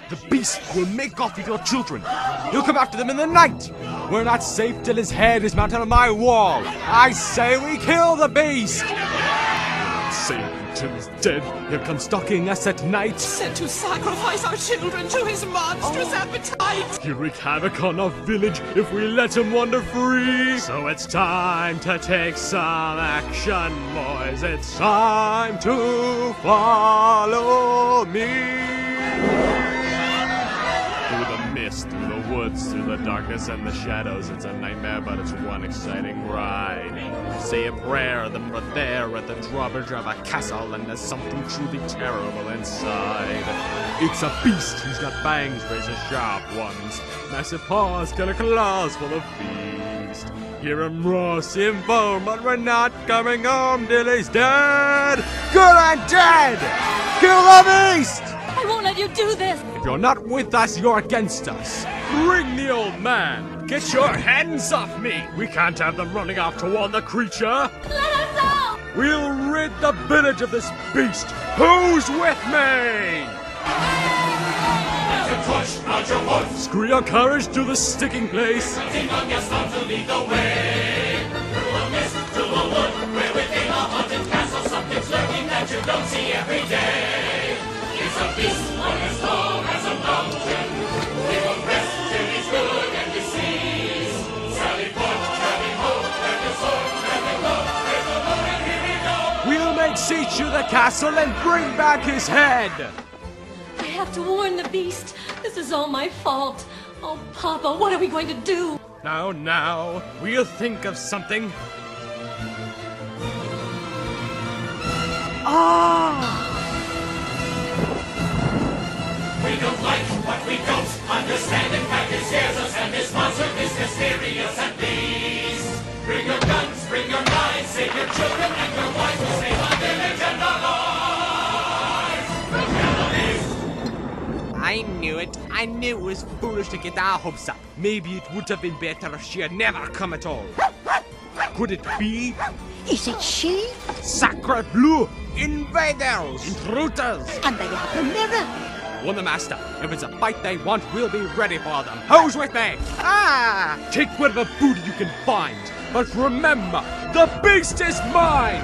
The beast will make off with your children. He'll come after them in the night. We're not safe till his head is mounted on my wall. I say we kill the beast. Save him till he's dead. He'll come stalking us at night. Sent to sacrifice our children to his monstrous appetite. He'll wreak havoc on our village if we let him wander free. So it's time to take some action, boys. It's time to follow me. Through the mist, through the woods, through the darkness and the shadows. It's a nightmare, but it's one exciting ride. Say a prayer, then we're there at the drawbridge of a castle, and there's something truly terrible inside. It's a beast. He's got fangs, razor sharp ones, massive paws, killer claws full of feast. Hear him roar, see him foam, but we're not coming home till he's dead. Good and dead. Kill the beast. I won't let you do this! If you're not with us, you're against us. Bring the old man! Get your hands off me! We can't have them running off to warn the creature! Let us out! We'll rid the village of this beast! Who's with me? Screw your courage to the sticking place! To lead the way. Through a mist, through a wood, we're within a haunted castle. Something's lurking that you don't see every day. It's a beast one as tall as a mountain. He won't rest till he's good and deceased. Sally forth, Sally hope, and the sword, and the love. There's a Lord, and here we go. We'll make siege to the castle and bring back his head! I have to warn the beast. This is all my fault. Oh, Papa, what are we going to do? Now, we'll think of something. We don't like what we don't understand. In fact, it scares us, and this monster is mysterious and beast. Bring your guns, bring your knives, save your children and your wives. We'll save our village and our lives. I knew it. I knew it was foolish to get our hopes up. Maybe it would have been better if she had never come at all. Could it be? Is it she? Sacre Bleu! Invaders! Intruders! And they have the mirror. Warn the master. If it's a fight they want, we'll be ready for them. Who's with me? Take whatever booty you can find. But remember, the beast is mine!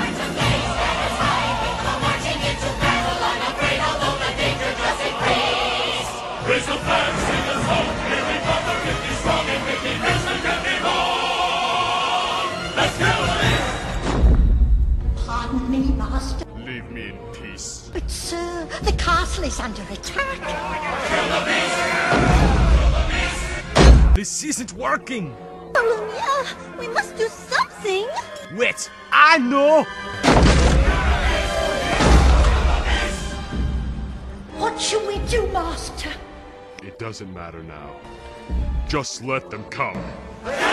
Raise the flag, sing us home. Here we come, the wicked, strong and wicked. Richmond can be born. Let's kill it. Pardon me, Master. Leave me in peace. But, sir, the castle is under attack. Kill the beast. Kill the beast. This isn't working. Bologna, we must do something. Wait, I know! What should we do, Master? It doesn't matter now. Just let them come.